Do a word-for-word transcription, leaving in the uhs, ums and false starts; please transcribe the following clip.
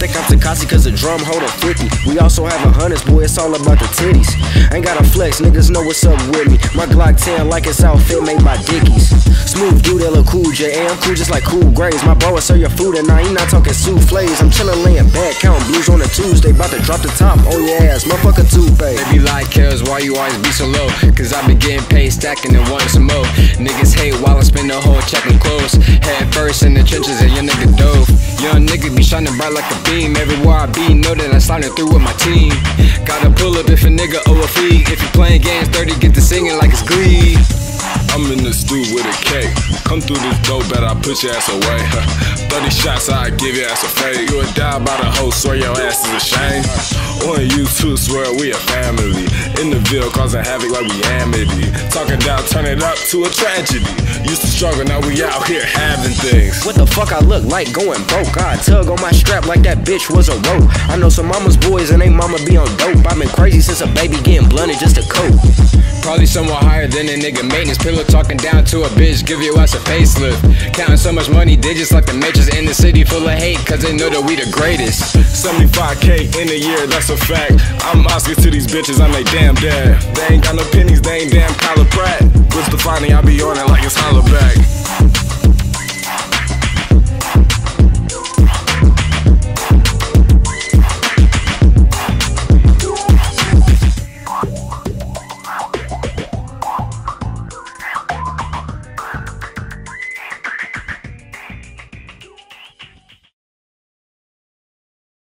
think I'm Takashi cause the drum hold a fifty. We also have a hundreds, boy, it's all about the titties. Ain't gotta flex, niggas know what's up with me. My Glock ten like it's outfit made by Dickies. Smooth dude, that look cool, J. And I'm cool just like cool grades. My bro will serve your food and now he not talking souffles. I'm chillin' laying back, counting blues on a Tuesday. About to drop the top, oh yeah, it's motherfucker toupee. They be like, Quellz, why you always be so low? Cause I been getting paid, stacking and wanting some more. Niggas hate while I spend the whole checking clothes. Head first in the trenches and your nigga dove. Young nigga be shining bright like a beam. Everywhere I be, know that I'm sliding through with my team. Gotta pull up if a nigga owe a fee. If you playing games dirty, get to singing like it's Glee. I'm in the stew with a cake. Come through this dope, better I put your ass away. thirty shots, I give your ass a fade. You a die by the hoe, swear your ass is ashamed. On you two, swear we a family. In the Ville, causing havoc like we Amity. Talking down, turn it up to a tragedy. Used to struggle, now we out here having things. What the fuck I look like going broke? I tug on my strap like that bitch was a rope. I know some mama's boys and they mama be on dope. I've been crazy since a baby getting blunted just to cope. Probably somewhat higher than a nigga maintenance. Pillow talking down to a bitch, give your ass a facelift. Counting so much money, digits like the matrix. In the city full of hate, cause they know that we the greatest. seventy-five K in a year, that's a fact. I'm Oscar to these bitches, I'm they damn dad. They ain't got no pennies, they ain't damn Kyla Pratt. What's the finding? I be on it like it's holla back.